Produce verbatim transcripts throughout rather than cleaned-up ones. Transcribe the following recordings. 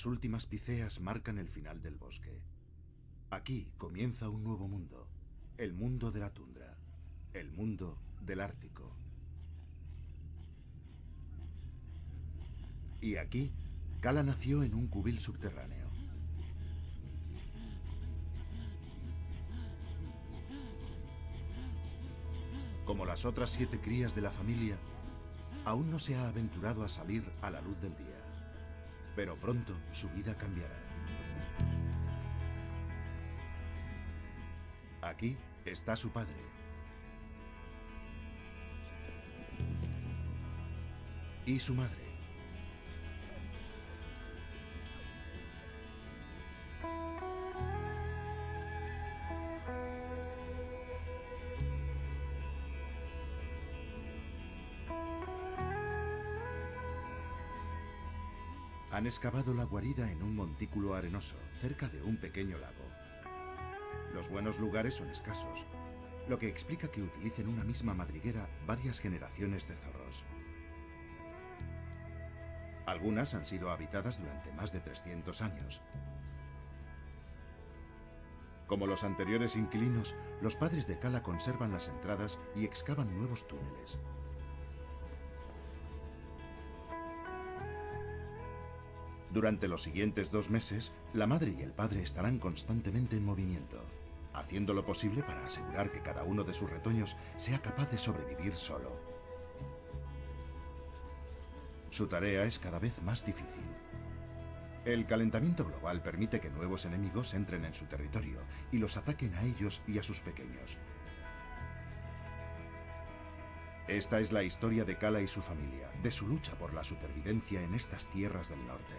Las últimas piceas marcan el final del bosque. Aquí comienza un nuevo mundo, el mundo de la tundra, el mundo del Ártico. Y aquí, Kala nació en un cubil subterráneo. Como las otras siete crías de la familia, aún no se ha aventurado a salir a la luz del día. Pero pronto su vida cambiará. Aquí está su padre. Y su madre. Han excavado la guarida en un montículo arenoso, cerca de un pequeño lago. Los buenos lugares son escasos, lo que explica que utilicen una misma madriguera varias generaciones de zorros. Algunas han sido habitadas durante más de trescientos años. Como los anteriores inquilinos, los padres de Kala conservan las entradas y excavan nuevos túneles. Durante los siguientes dos meses, la madre y el padre estarán constantemente en movimiento, haciendo lo posible para asegurar que cada uno de sus retoños sea capaz de sobrevivir solo. Su tarea es cada vez más difícil. El calentamiento global permite que nuevos enemigos entren en su territorio y los ataquen a ellos y a sus pequeños. Esta es la historia de Kala y su familia, de su lucha por la supervivencia en estas tierras del norte.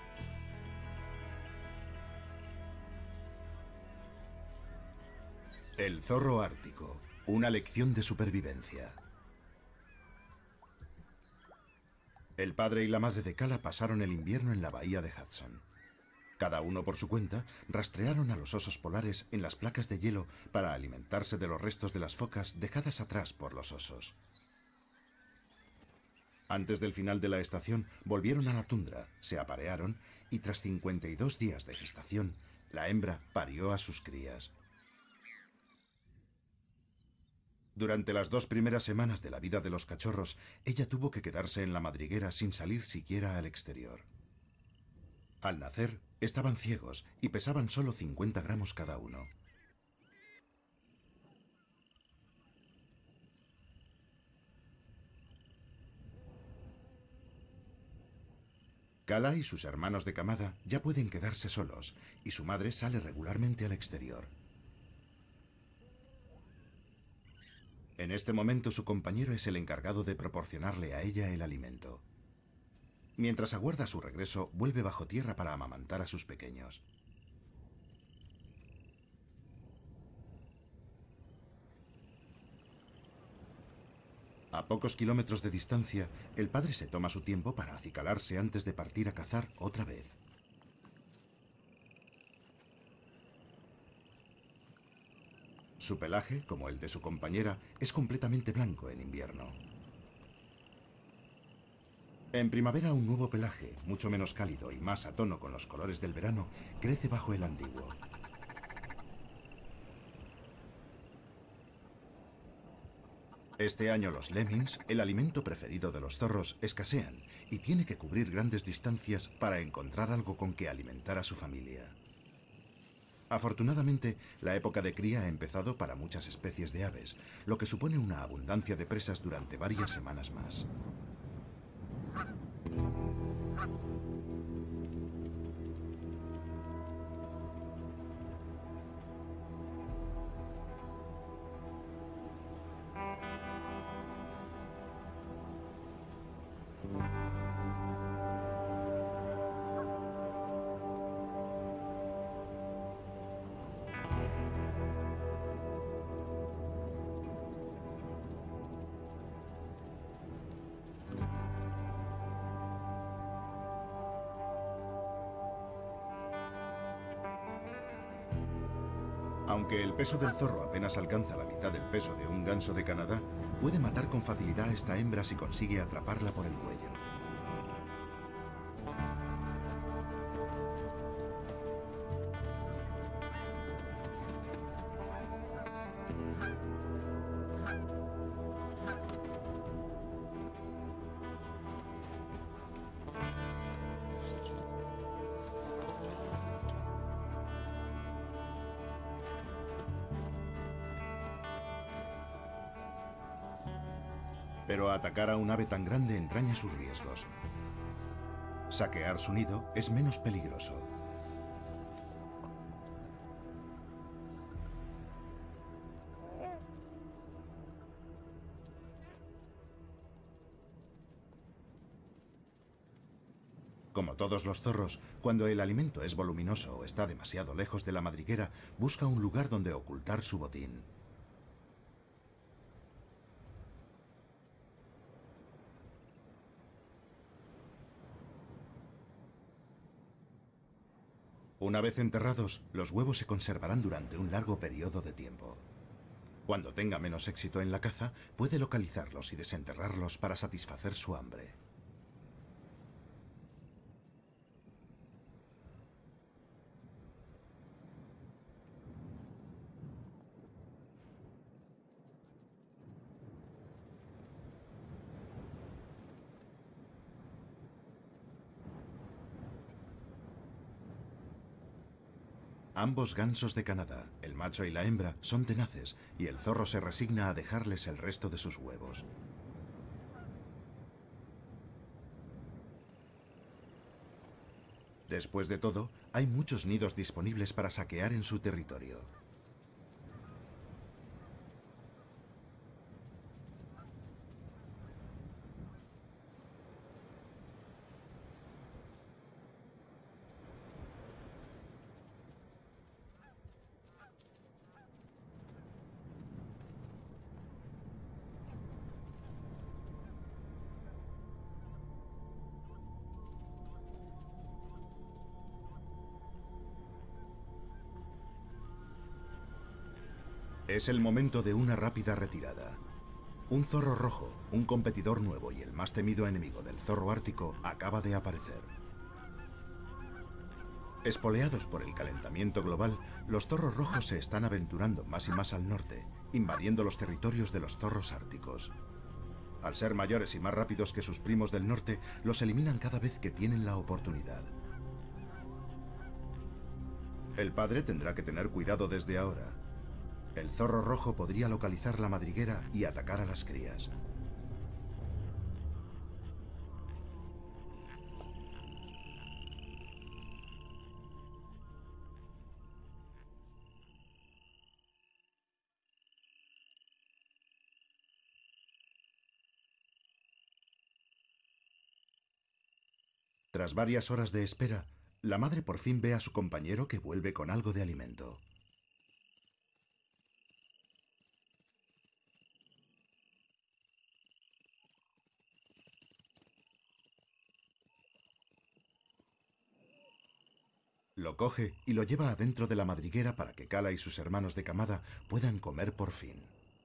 El zorro ártico, una lección de supervivencia. El padre y la madre de Kala pasaron el invierno en la bahía de Hudson. Cada uno por su cuenta rastrearon a los osos polares en las placas de hielo para alimentarse de los restos de las focas dejadas atrás por los osos. Antes del final de la estación volvieron a la tundra, se aparearon y tras cincuenta y dos días de gestación, la hembra parió a sus crías. Durante las dos primeras semanas de la vida de los cachorros, ella tuvo que quedarse en la madriguera sin salir siquiera al exterior. Al nacer, estaban ciegos y pesaban solo cincuenta gramos cada uno. Kala y sus hermanos de camada ya pueden quedarse solos, y su madre sale regularmente al exterior. En este momento su compañero es el encargado de proporcionarle a ella el alimento. Mientras aguarda su regreso, vuelve bajo tierra para amamantar a sus pequeños. A pocos kilómetros de distancia, el padre se toma su tiempo para acicalarse antes de partir a cazar otra vez. Su pelaje, como el de su compañera, es completamente blanco en invierno. En primavera un nuevo pelaje, mucho menos cálido y más a tono con los colores del verano, crece bajo el antiguo. Este año los lemmings, el alimento preferido de los zorros, escasean y tiene que cubrir grandes distancias para encontrar algo con que alimentar a su familia. Afortunadamente, la época de cría ha empezado para muchas especies de aves, lo que supone una abundancia de presas durante varias semanas más. Aunque el peso del zorro apenas alcanza la mitad del peso de un ganso de Canadá, puede matar con facilidad a esta hembra si consigue atraparla por el cuello. Pero atacar a un ave tan grande entraña sus riesgos. Saquear su nido es menos peligroso. Como todos los zorros, cuando el alimento es voluminoso o está demasiado lejos de la madriguera, busca un lugar donde ocultar su botín. Una vez enterrados, los huevos se conservarán durante un largo periodo de tiempo. Cuando tenga menos éxito en la caza, puede localizarlos y desenterrarlos para satisfacer su hambre. Ambos gansos de Canadá, el macho y la hembra, son tenaces y el zorro se resigna a dejarles el resto de sus huevos. Después de todo, hay muchos nidos disponibles para saquear en su territorio. Es el momento de una rápida retirada. Un zorro rojo, un competidor nuevo y el más temido enemigo del zorro ártico, acaba de aparecer. Espoleados por el calentamiento global, los zorros rojos se están aventurando más y más al norte, invadiendo los territorios de los zorros árticos. Al ser mayores y más rápidos que sus primos del norte, los eliminan cada vez que tienen la oportunidad. El padre tendrá que tener cuidado desde ahora. El zorro rojo podría localizar la madriguera y atacar a las crías. Tras varias horas de espera, la madre por fin ve a su compañero que vuelve con algo de alimento. Lo coge y lo lleva adentro de la madriguera para que Kala y sus hermanos de camada puedan comer por fin.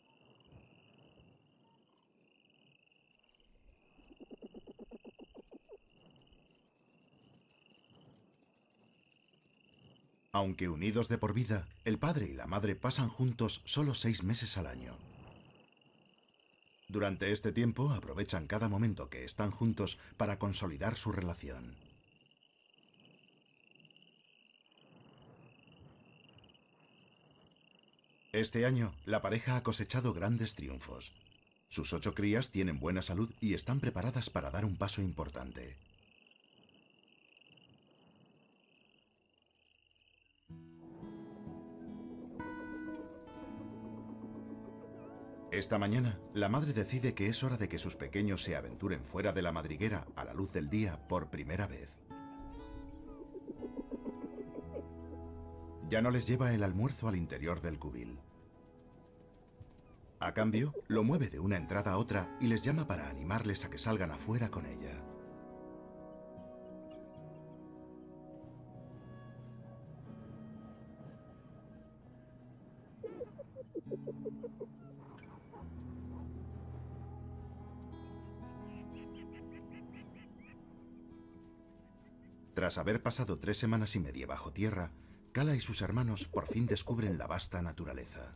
Aunque unidos de por vida, el padre y la madre pasan juntos solo seis meses al año. Durante este tiempo aprovechan cada momento que están juntos para consolidar su relación. Este año, la pareja ha cosechado grandes triunfos. Sus ocho crías tienen buena salud y están preparadas para dar un paso importante. Esta mañana, la madre decide que es hora de que sus pequeños se aventuren fuera de la madriguera a la luz del día por primera vez. Ya no les lleva el almuerzo al interior del cubil. A cambio, lo mueve de una entrada a otra y les llama para animarles a que salgan afuera con ella. Tras haber pasado tres semanas y media bajo tierra, Kala y sus hermanos por fin descubren la vasta naturaleza.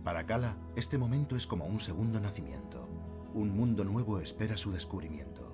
Para Kala, este momento es como un segundo nacimiento. Un mundo nuevo espera su descubrimiento.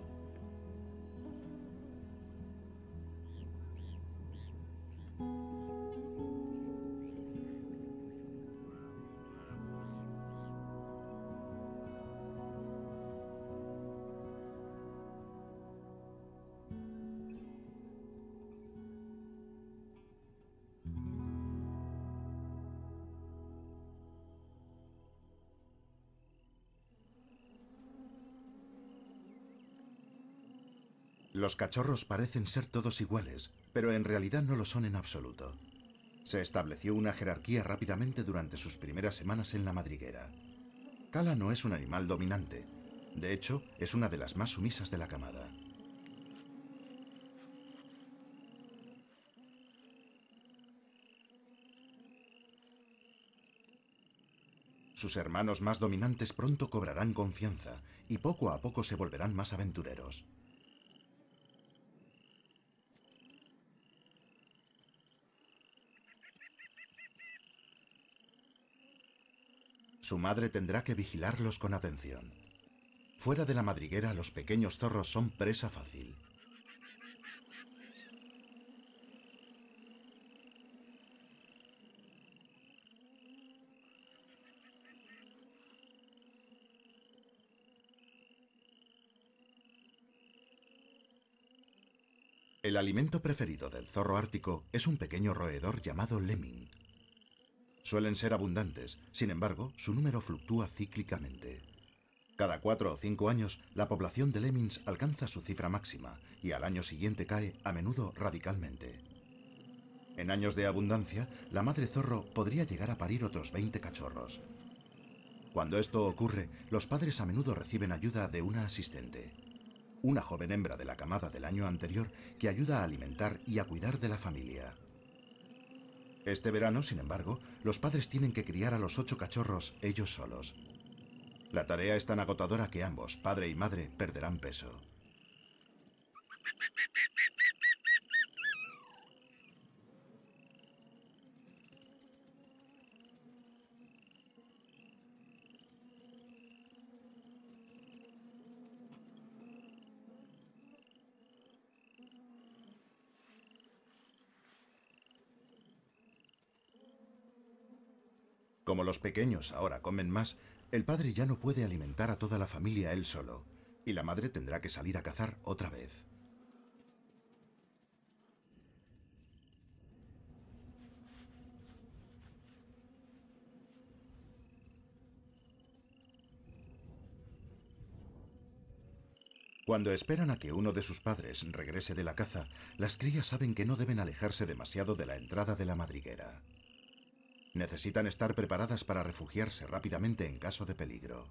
Los cachorros parecen ser todos iguales, pero en realidad no lo son en absoluto. Se estableció una jerarquía rápidamente durante sus primeras semanas en la madriguera. Kala no es un animal dominante. De hecho, es una de las más sumisas de la camada. Sus hermanos más dominantes pronto cobrarán confianza y poco a poco se volverán más aventureros. Su madre tendrá que vigilarlos con atención. Fuera de la madriguera, los pequeños zorros son presa fácil. El alimento preferido del zorro ártico es un pequeño roedor llamado lemming. Suelen ser abundantes, sin embargo, su número fluctúa cíclicamente. Cada cuatro o cinco años, la población de lemmings alcanza su cifra máxima y al año siguiente cae, a menudo radicalmente. En años de abundancia, la madre zorro podría llegar a parir otros veinte cachorros. Cuando esto ocurre, los padres a menudo reciben ayuda de una asistente, una joven hembra de la camada del año anterior que ayuda a alimentar y a cuidar de la familia. Este verano, sin embargo, los padres tienen que criar a los ocho cachorros ellos solos. La tarea es tan agotadora que ambos, padre y madre, perderán peso. Como los pequeños ahora comen más, el padre ya no puede alimentar a toda la familia él solo, y la madre tendrá que salir a cazar otra vez. Cuando esperan a que uno de sus padres regrese de la caza, las crías saben que no deben alejarse demasiado de la entrada de la madriguera. Necesitan estar preparadas para refugiarse rápidamente en caso de peligro.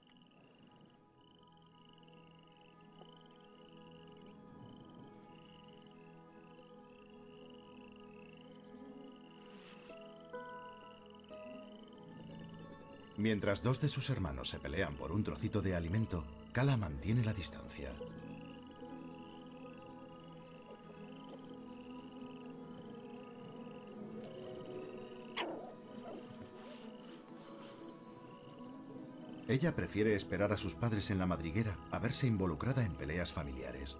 Mientras dos de sus hermanos se pelean por un trocito de alimento, Kala mantiene la distancia. Ella prefiere esperar a sus padres en la madriguera a verse involucrada en peleas familiares.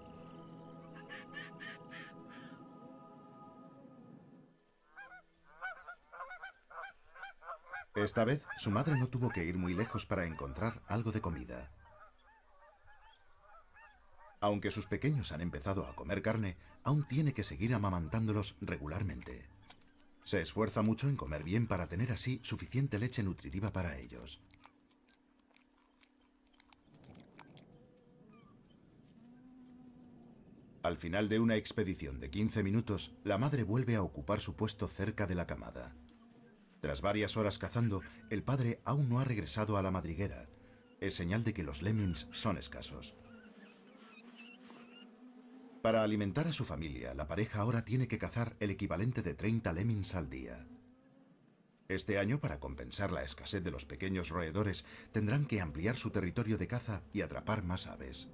Esta vez, su madre no tuvo que ir muy lejos para encontrar algo de comida. Aunque sus pequeños han empezado a comer carne, aún tiene que seguir amamantándolos regularmente. Se esfuerza mucho en comer bien para tener así suficiente leche nutritiva para ellos. Al final de una expedición de quince minutos, la madre vuelve a ocupar su puesto cerca de la camada. Tras varias horas cazando, el padre aún no ha regresado a la madriguera. Es señal de que los lemmings son escasos. Para alimentar a su familia, la pareja ahora tiene que cazar el equivalente de treinta lemmings al día. Este año, para compensar la escasez de los pequeños roedores, tendrán que ampliar su territorio de caza y atrapar más aves.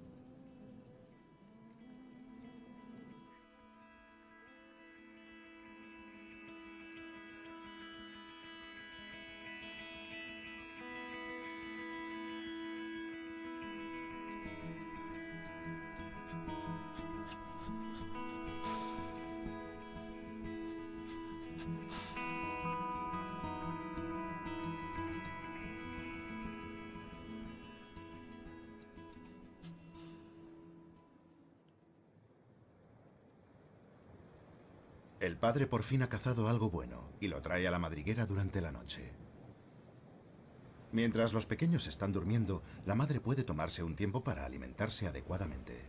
El padre por fin ha cazado algo bueno y lo trae a la madriguera durante la noche. Mientras los pequeños están durmiendo, la madre puede tomarse un tiempo para alimentarse adecuadamente.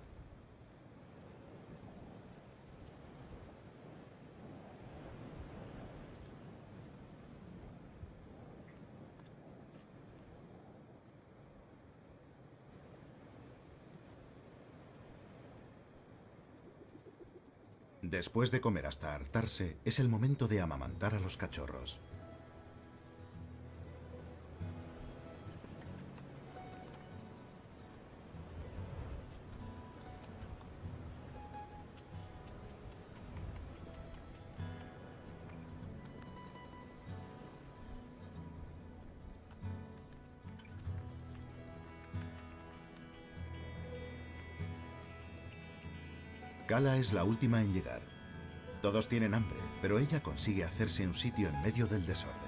Después de comer hasta hartarse, es el momento de amamantar a los cachorros. Kala es la última en llegar. Todos tienen hambre, pero ella consigue hacerse un sitio en medio del desorden.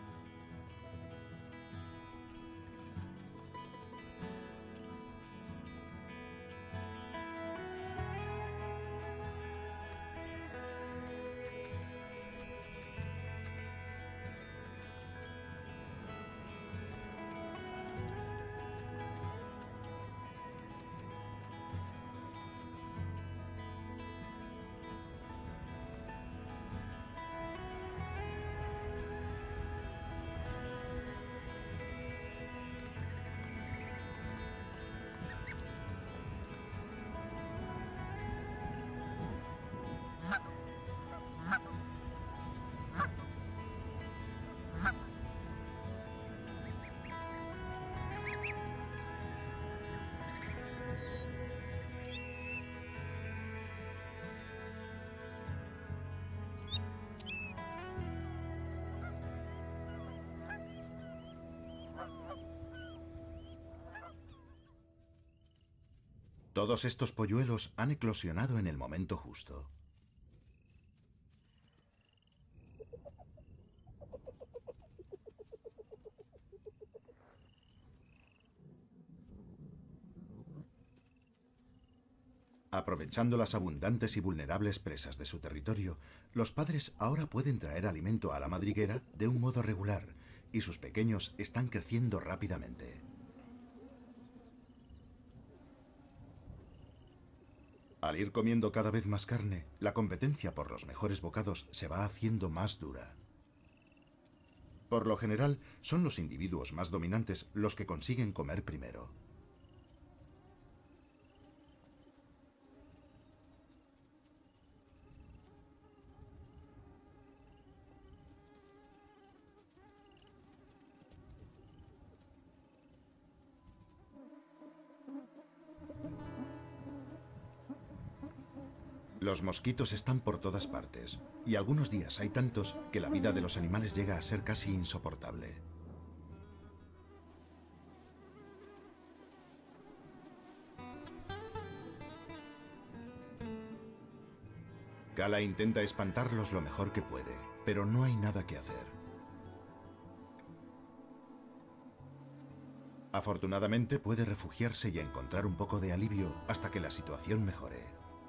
Todos estos polluelos han eclosionado en el momento justo. Aprovechando las abundantes y vulnerables presas de su territorio, los padres ahora pueden traer alimento a la madriguera de un modo regular, y sus pequeños están creciendo rápidamente. Al ir comiendo cada vez más carne, la competencia por los mejores bocados se va haciendo más dura. Por lo general, son los individuos más dominantes los que consiguen comer primero. Los mosquitos están por todas partes, y algunos días hay tantos que la vida de los animales llega a ser casi insoportable. Kala intenta espantarlos lo mejor que puede, pero no hay nada que hacer. Afortunadamente puede refugiarse y encontrar un poco de alivio hasta que la situación mejore.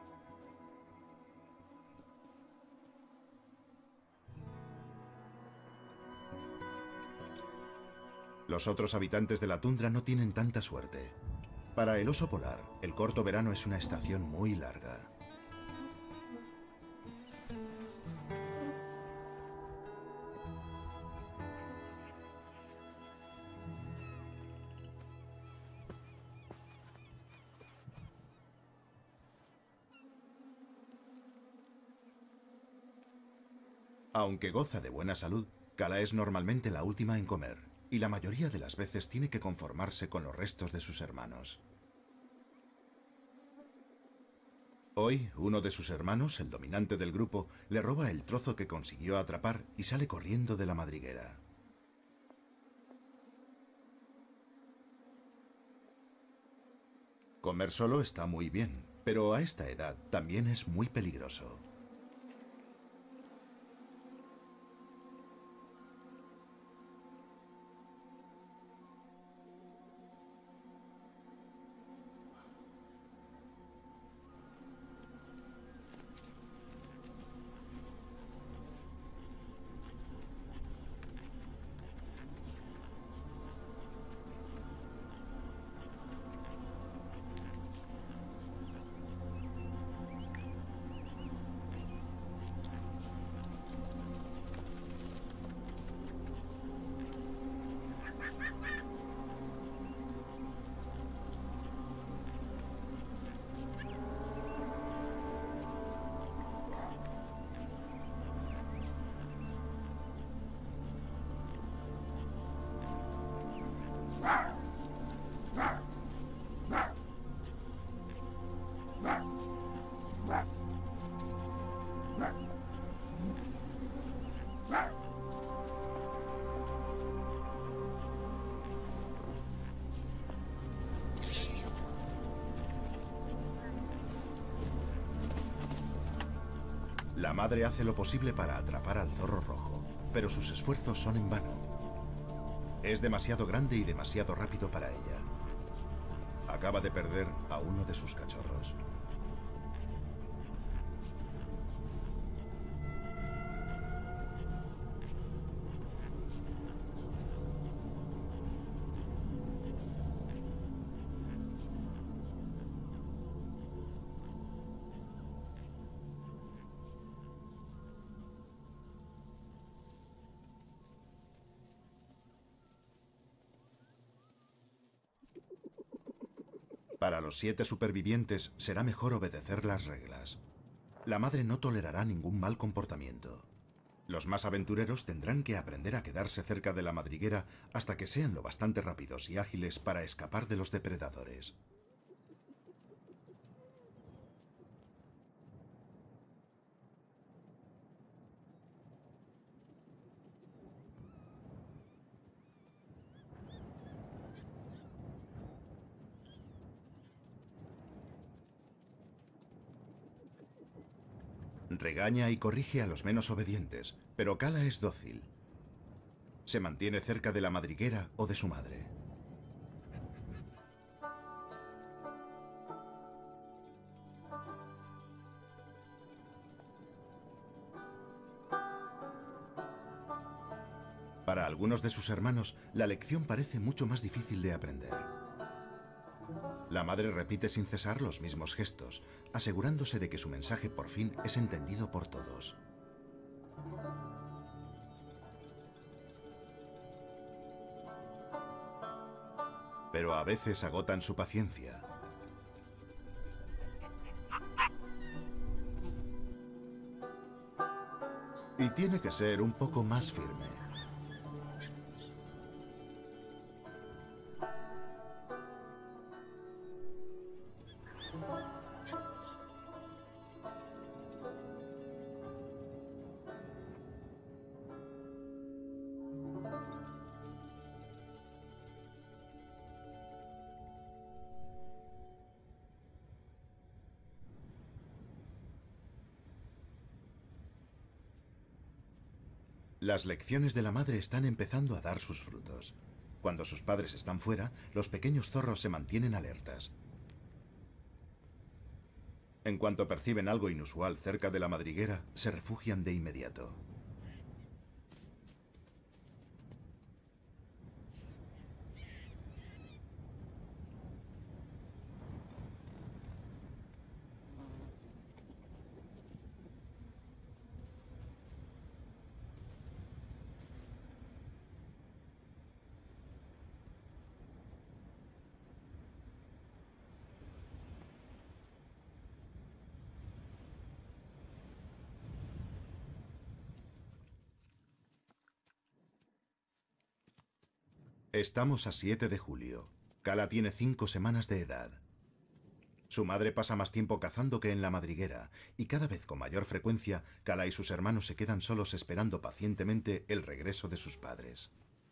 Los otros habitantes de la tundra no tienen tanta suerte. Para el oso polar, el corto verano es una estación muy larga. Aunque goza de buena salud, Kala es normalmente la última en comer, y la mayoría de las veces tiene que conformarse con los restos de sus hermanos. Hoy, uno de sus hermanos, el dominante del grupo, le roba el trozo que consiguió atrapar y sale corriendo de la madriguera. Comer solo está muy bien, pero a esta edad también es muy peligroso. La madre hace lo posible para atrapar al zorro rojo, pero sus esfuerzos son en vano. Es demasiado grande y demasiado rápido para ella. Acaba de perder a uno de sus cachorros. Para los siete supervivientes será mejor obedecer las reglas. La madre no tolerará ningún mal comportamiento. Los más aventureros tendrán que aprender a quedarse cerca de la madriguera hasta que sean lo bastante rápidos y ágiles para escapar de los depredadores. Regaña y corrige a los menos obedientes, pero Kala es dócil. Se mantiene cerca de la madriguera o de su madre. Para algunos de sus hermanos, la lección parece mucho más difícil de aprender. La madre repite sin cesar los mismos gestos, asegurándose de que su mensaje por fin es entendido por todos. Pero a veces agotan su paciencia. Y tiene que ser un poco más firme. Las lecciones de la madre están empezando a dar sus frutos. Cuando sus padres están fuera, los pequeños zorros se mantienen alertas. En cuanto perciben algo inusual cerca de la madriguera, se refugian de inmediato. Estamos a siete de julio. Kala tiene cinco semanas de edad. Su madre pasa más tiempo cazando que en la madriguera, y cada vez con mayor frecuencia, Kala y sus hermanos se quedan solos esperando pacientemente el regreso de sus padres.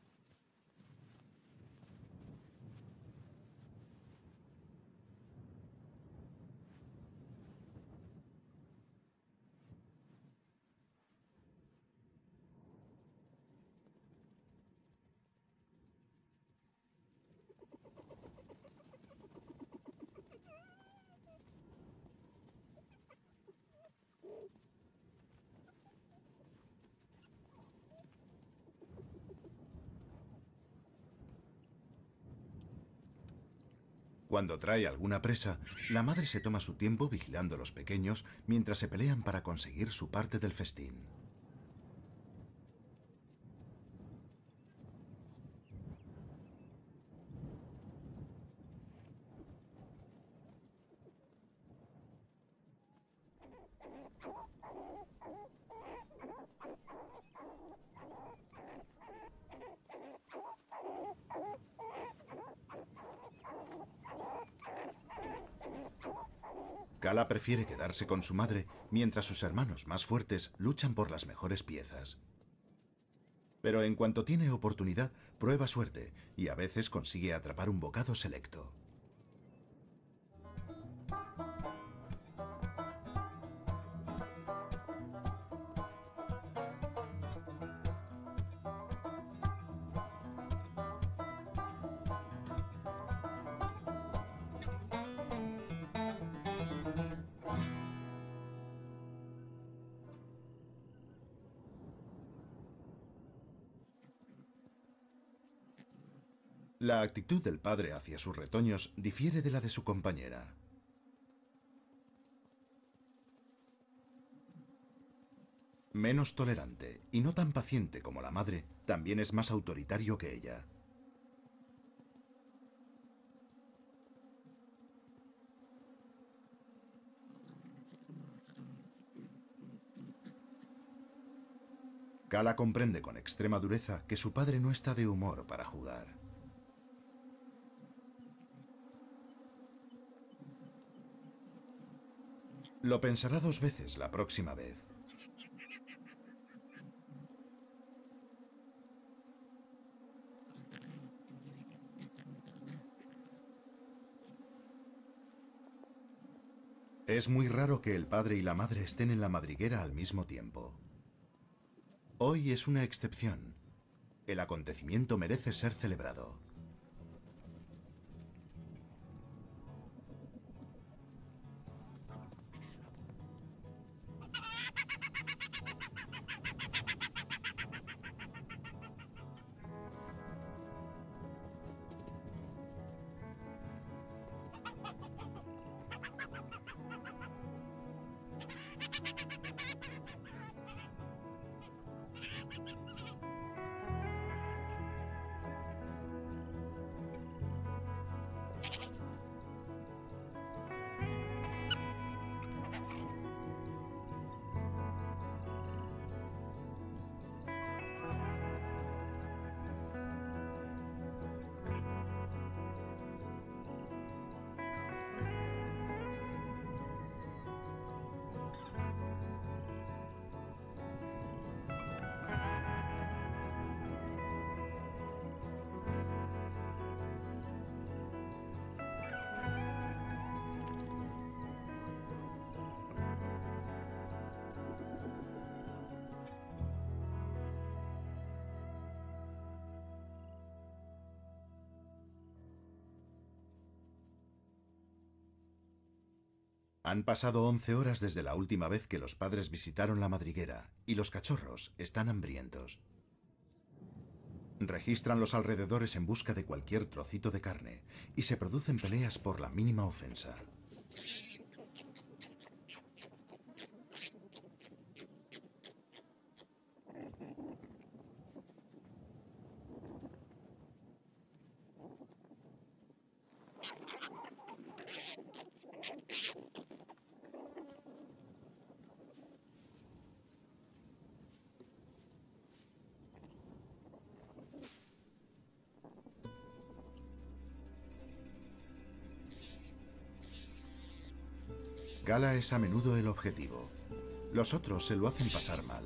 Cuando trae alguna presa, la madre se toma su tiempo vigilando a los pequeños mientras se pelean para conseguir su parte del festín. Kala prefiere quedarse con su madre mientras sus hermanos más fuertes luchan por las mejores piezas. Pero en cuanto tiene oportunidad, prueba suerte y a veces consigue atrapar un bocado selecto. La actitud del padre hacia sus retoños difiere de la de su compañera. Menos tolerante y no tan paciente como la madre, también es más autoritario que ella. Kala comprende con extrema dureza que su padre no está de humor para jugar. Lo pensará dos veces la próxima vez. Es muy raro que el padre y la madre estén en la madriguera al mismo tiempo. Hoy es una excepción. El acontecimiento merece ser celebrado. Han pasado once horas desde la última vez que los padres visitaron la madriguera, y los cachorros están hambrientos. Registran los alrededores en busca de cualquier trocito de carne, y se producen peleas por la mínima ofensa. Kala es a menudo el objetivo. Los otros se lo hacen pasar mal.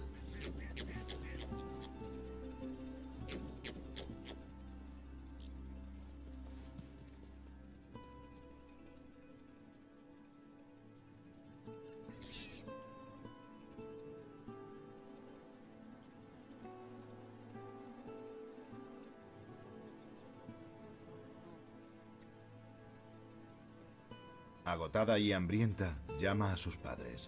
Agotada y hambrienta, llama a sus padres.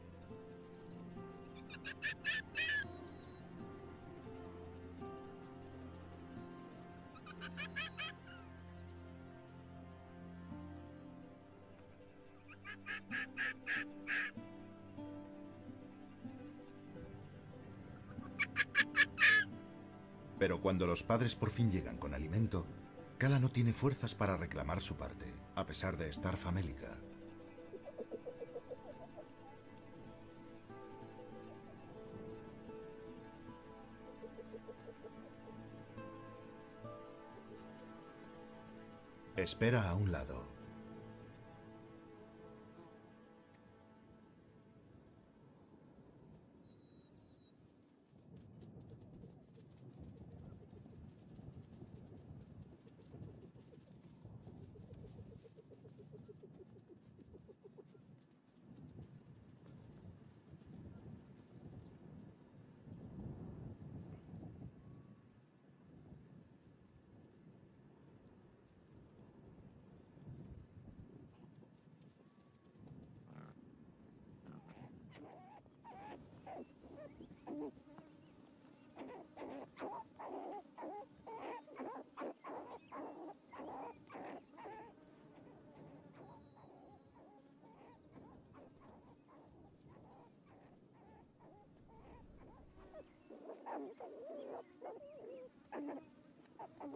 Pero cuando los padres por fin llegan con alimento, Kala no tiene fuerzas para reclamar su parte, a pesar de estar famélica. Espera a un lado.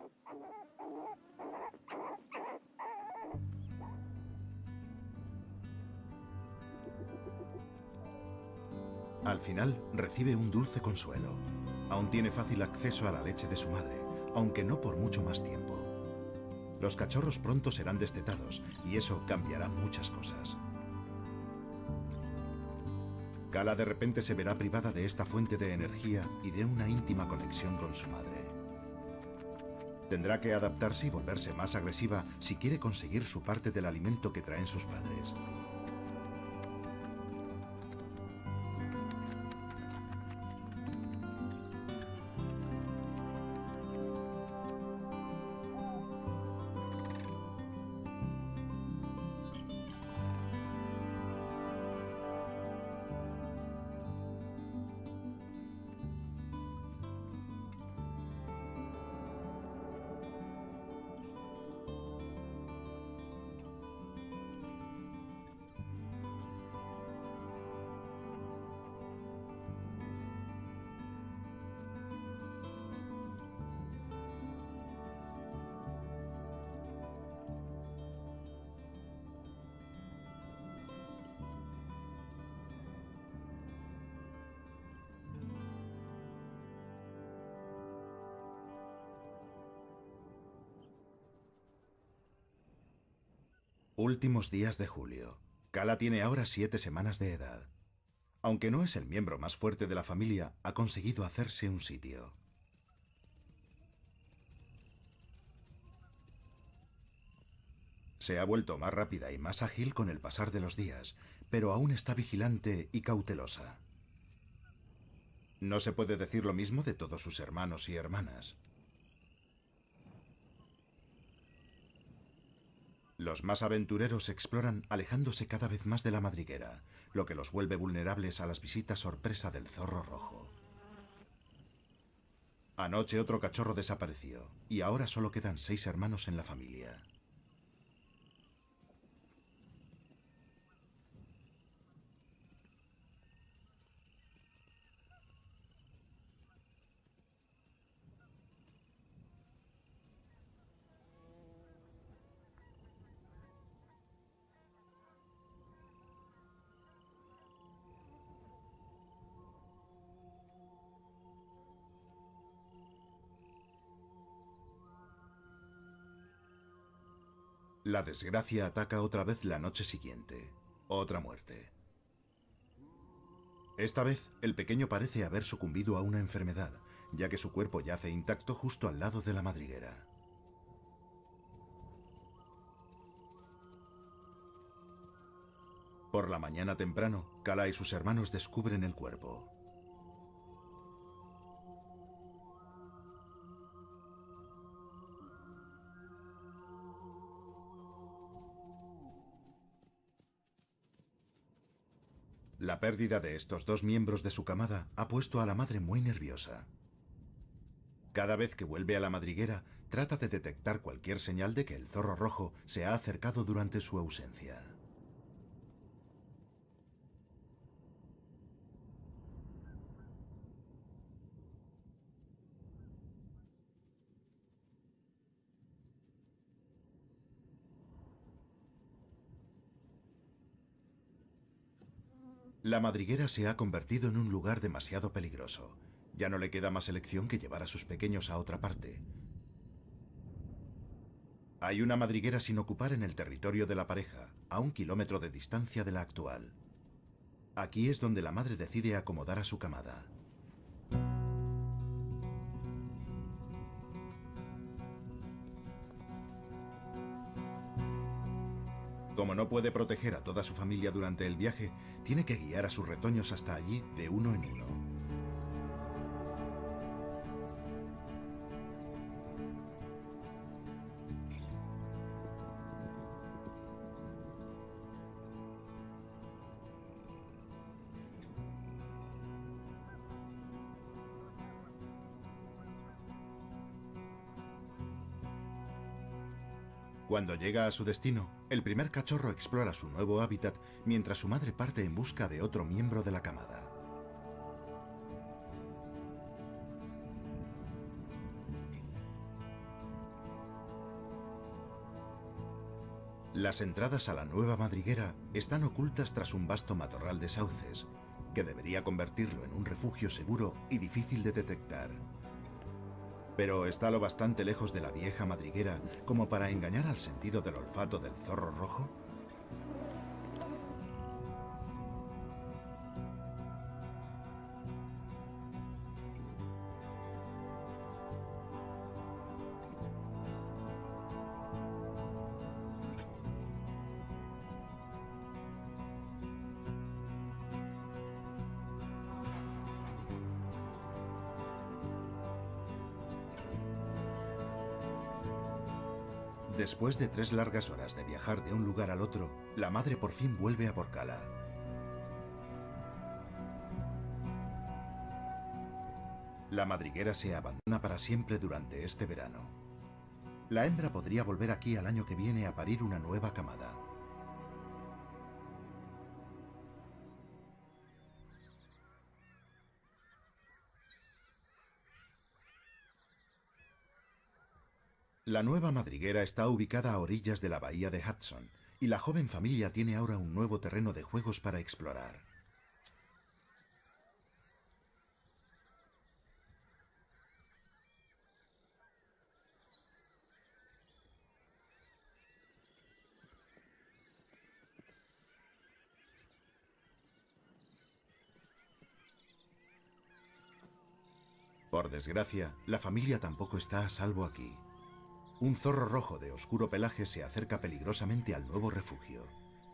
Al final, recibe un dulce consuelo. Aún tiene fácil acceso a la leche de su madre, aunque no por mucho más tiempo. Los cachorros pronto serán destetados, y eso cambiará muchas cosas. Kala de repente se verá privada de esta fuente de energía y de una íntima conexión con su madre. Tendrá que adaptarse y volverse más agresiva si quiere conseguir su parte del alimento que traen sus padres. Últimos días de julio. Kala tiene ahora siete semanas de edad. Aunque no es el miembro más fuerte de la familia, ha conseguido hacerse un sitio. Se ha vuelto más rápida y más ágil con el pasar de los días, pero aún está vigilante y cautelosa. No se puede decir lo mismo de todos sus hermanos y hermanas. Los más aventureros exploran alejándose cada vez más de la madriguera, lo que los vuelve vulnerables a las visitas sorpresa del zorro rojo. Anoche otro cachorro desapareció, y ahora solo quedan seis hermanos en la familia. La desgracia ataca otra vez la noche siguiente. Otra muerte. Esta vez, el pequeño parece haber sucumbido a una enfermedad, ya que su cuerpo yace intacto justo al lado de la madriguera. Por la mañana temprano, Kala y sus hermanos descubren el cuerpo. La pérdida de estos dos miembros de su camada ha puesto a la madre muy nerviosa. Cada vez que vuelve a la madriguera, trata de detectar cualquier señal de que el zorro rojo se ha acercado durante su ausencia. La madriguera se ha convertido en un lugar demasiado peligroso. Ya no le queda más elección que llevar a sus pequeños a otra parte. Hay una madriguera sin ocupar en el territorio de la pareja, a un kilómetro de distancia de la actual. Aquí es donde la madre decide acomodar a su camada. Como no puede proteger a toda su familia durante el viaje, tiene que guiar a sus retoños hasta allí de uno en uno. Cuando llega a su destino, el primer cachorro explora su nuevo hábitat mientras su madre parte en busca de otro miembro de la camada. Las entradas a la nueva madriguera están ocultas tras un vasto matorral de sauces, que debería convertirlo en un refugio seguro y difícil de detectar. Pero está lo bastante lejos de la vieja madriguera como para engañar al sentido del olfato del zorro rojo. Después de tres largas horas de viajar de un lugar al otro, la madre por fin vuelve a por Kala. La madriguera se abandona para siempre durante este verano. La hembra podría volver aquí al año que viene a parir una nueva camada. La nueva madriguera está ubicada a orillas de la bahía de Hudson, y la joven familia tiene ahora un nuevo terreno de juegos para explorar. Por desgracia, la familia tampoco está a salvo aquí. Un zorro rojo de oscuro pelaje se acerca peligrosamente al nuevo refugio.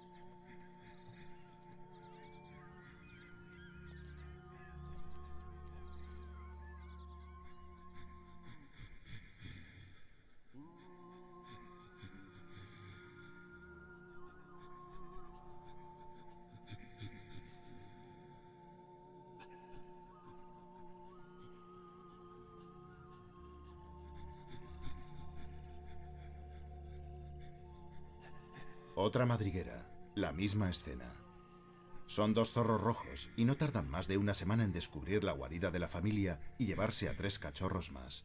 Otra madriguera, la misma escena. Son dos zorros rojos y no tardan más de una semana en descubrir la guarida de la familia y llevarse a tres cachorros más.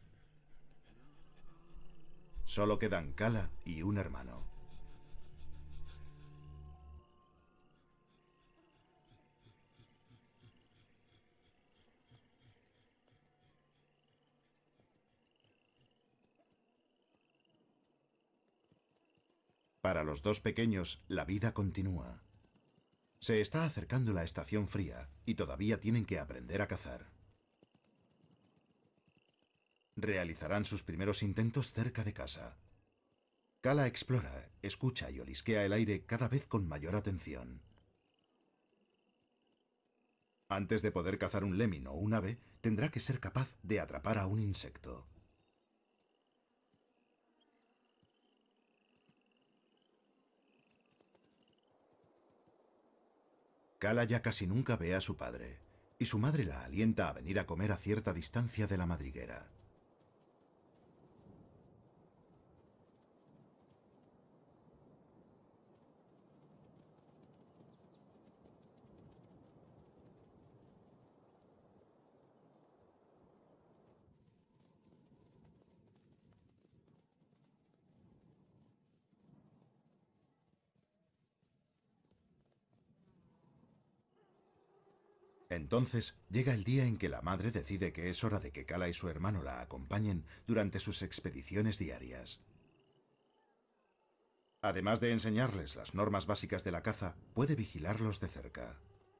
Solo quedan Kala y un hermano. Para los dos pequeños, la vida continúa. Se está acercando la estación fría y todavía tienen que aprender a cazar. Realizarán sus primeros intentos cerca de casa. Kala explora, escucha y olisquea el aire cada vez con mayor atención. Antes de poder cazar un lemming o un ave, tendrá que ser capaz de atrapar a un insecto. Kala ya casi nunca ve a su padre, y su madre la alienta a venir a comer a cierta distancia de la madriguera. Entonces llega el día en que la madre decide que es hora de que Kala y su hermano la acompañen durante sus expediciones diarias. Además de enseñarles las normas básicas de la caza, puede vigilarlos de cerca.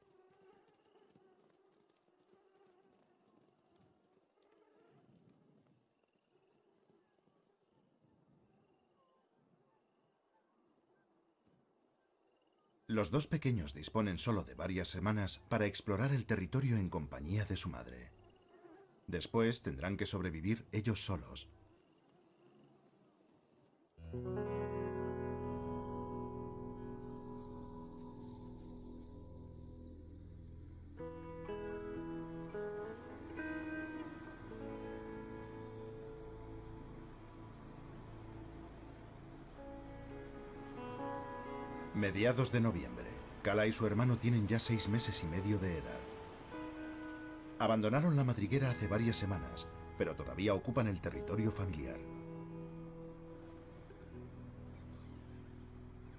Los dos pequeños disponen solo de varias semanas para explorar el territorio en compañía de su madre. Después tendrán que sobrevivir ellos solos. Mediados de noviembre. Kala y su hermano tienen ya seis meses y medio de edad. Abandonaron la madriguera hace varias semanas, pero todavía ocupan el territorio familiar.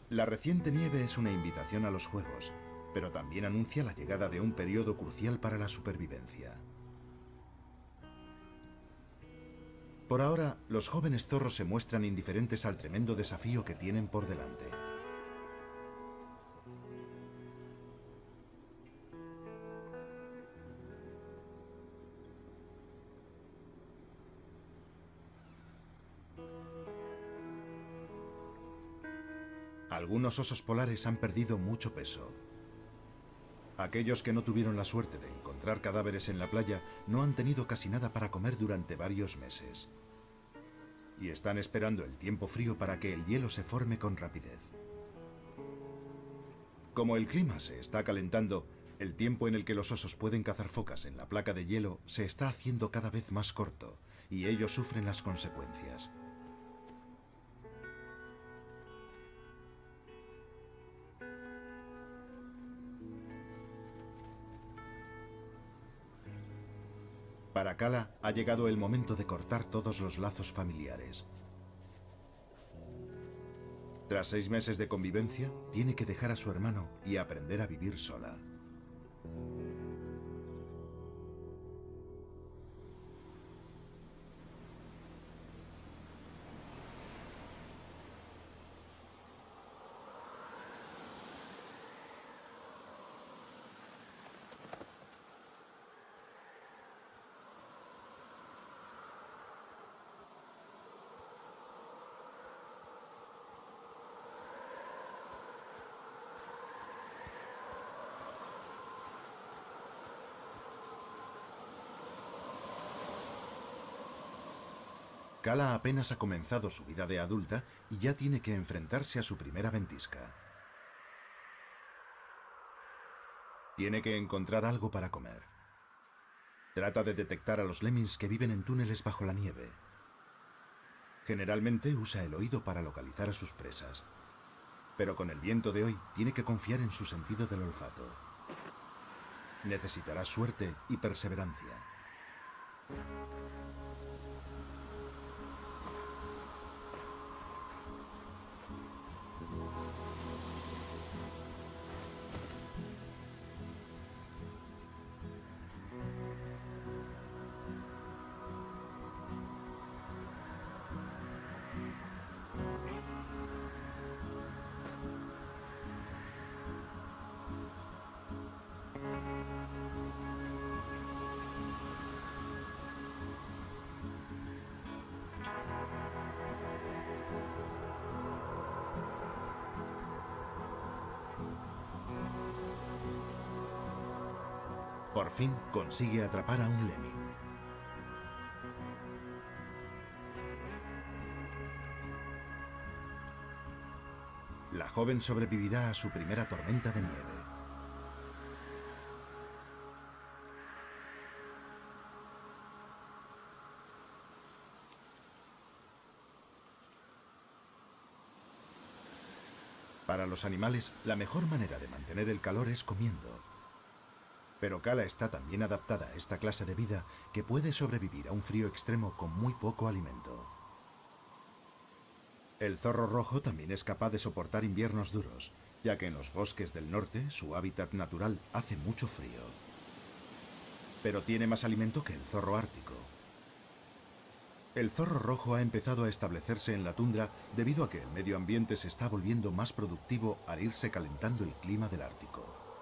La reciente nieve es una invitación a los juegos, pero también anuncia la llegada de un periodo crucial para la supervivencia. Por ahora, los jóvenes zorros se muestran indiferentes al tremendo desafío que tienen por delante. Algunos osos polares han perdido mucho peso. Aquellos que no tuvieron la suerte de encontrar cadáveres en la playa no han tenido casi nada para comer durante varios meses. Y están esperando el tiempo frío para que el hielo se forme con rapidez. Como el clima se está calentando, el tiempo en el que los osos pueden cazar focas en la placa de hielo se está haciendo cada vez más corto, y ellos sufren las consecuencias. Para Kala ha llegado el momento de cortar todos los lazos familiares. Tras seis meses de convivencia, tiene que dejar a su hermano y aprender a vivir sola. Kala apenas ha comenzado su vida de adulta y ya tiene que enfrentarse a su primera ventisca. Tiene que encontrar algo para comer. Trata de detectar a los lemmings que viven en túneles bajo la nieve. Generalmente usa el oído para localizar a sus presas. Pero con el viento de hoy tiene que confiar en su sentido del olfato. Necesitará suerte y perseverancia. Por fin consigue atrapar a un lemming. La joven sobrevivirá a su primera tormenta de nieve. Para los animales, la mejor manera de mantener el calor es comiendo. Pero Kala está tan bien adaptada a esta clase de vida que puede sobrevivir a un frío extremo con muy poco alimento. El zorro rojo también es capaz de soportar inviernos duros, ya que en los bosques del norte, su hábitat natural, hace mucho frío. Pero tiene más alimento que el zorro ártico. El zorro rojo ha empezado a establecerse en la tundra debido a que el medio ambiente se está volviendo más productivo al irse calentando el clima del Ártico.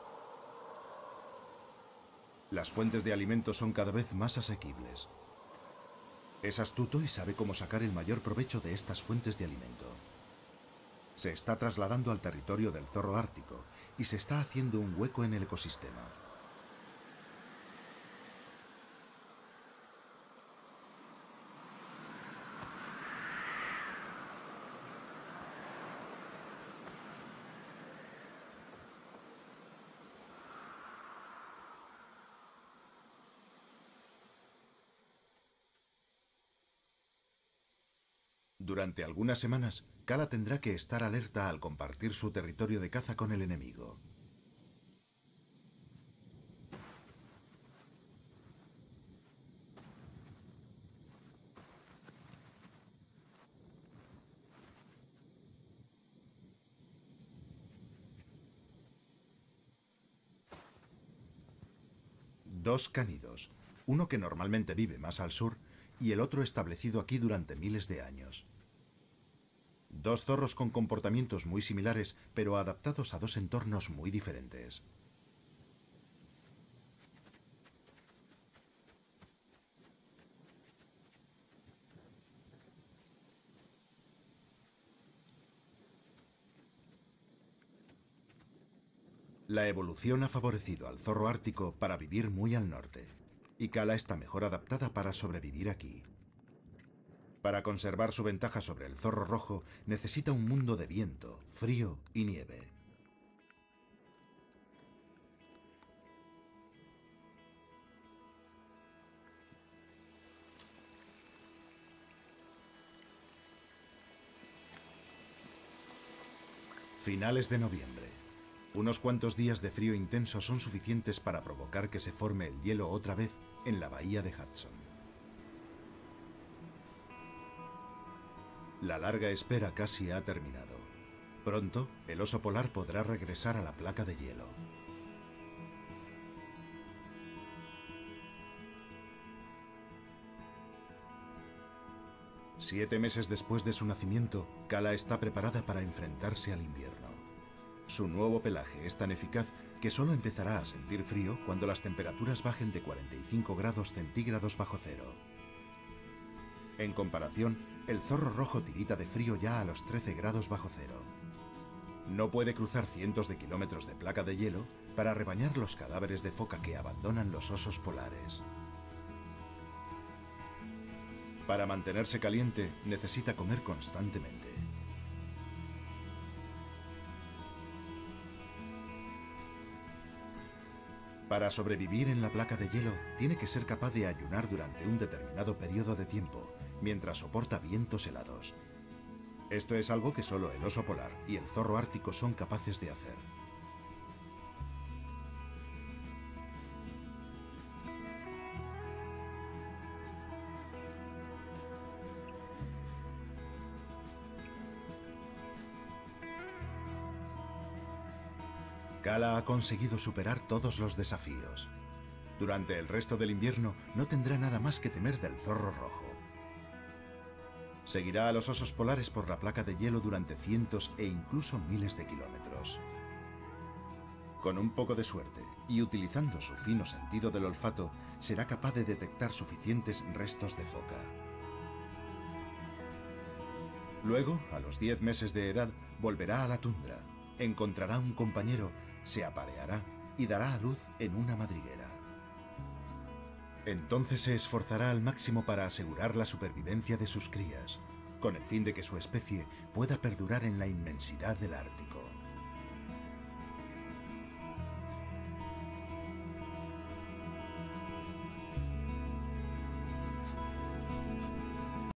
Las fuentes de alimento son cada vez más asequibles. Es astuto y sabe cómo sacar el mayor provecho de estas fuentes de alimento. Se está trasladando al territorio del zorro ártico y se está haciendo un hueco en el ecosistema. Durante algunas semanas, Kala tendrá que estar alerta al compartir su territorio de caza con el enemigo. Dos cánidos, uno que normalmente vive más al sur y el otro establecido aquí durante miles de años. Dos zorros con comportamientos muy similares, pero adaptados a dos entornos muy diferentes. La evolución ha favorecido al zorro ártico para vivir muy al norte, y Kala está mejor adaptada para sobrevivir aquí. Para conservar su ventaja sobre el zorro rojo, necesita un mundo de viento, frío y nieve. Finales de noviembre. Unos cuantos días de frío intenso son suficientes para provocar que se forme el hielo otra vez en la bahía de Hudson. La larga espera casi ha terminado. Pronto, el oso polar podrá regresar a la placa de hielo. Siete meses después de su nacimiento, Kala está preparada para enfrentarse al invierno. Su nuevo pelaje es tan eficaz que solo empezará a sentir frío cuando las temperaturas bajen de cuarenta y cinco grados centígrados bajo cero. En comparación, el zorro rojo tirita de frío ya a los trece grados bajo cero. No puede cruzar cientos de kilómetros de placa de hielo para rebañar los cadáveres de foca que abandonan los osos polares. Para mantenerse caliente, necesita comer constantemente. Para sobrevivir en la placa de hielo, tiene que ser capaz de ayunar durante un determinado periodo de tiempo, mientras soporta vientos helados. Esto es algo que solo el oso polar y el zorro ártico son capaces de hacer. Kala ha conseguido superar todos los desafíos. Durante el resto del invierno no tendrá nada más que temer del zorro rojo. Seguirá a los osos polares por la placa de hielo durante cientos e incluso miles de kilómetros. Con un poco de suerte y utilizando su fino sentido del olfato, será capaz de detectar suficientes restos de foca. Luego, a los diez meses de edad, volverá a la tundra, encontrará un compañero, se apareará y dará a luz en una madriguera. Entonces se esforzará al máximo para asegurar la supervivencia de sus crías, con el fin de que su especie pueda perdurar en la inmensidad del Ártico.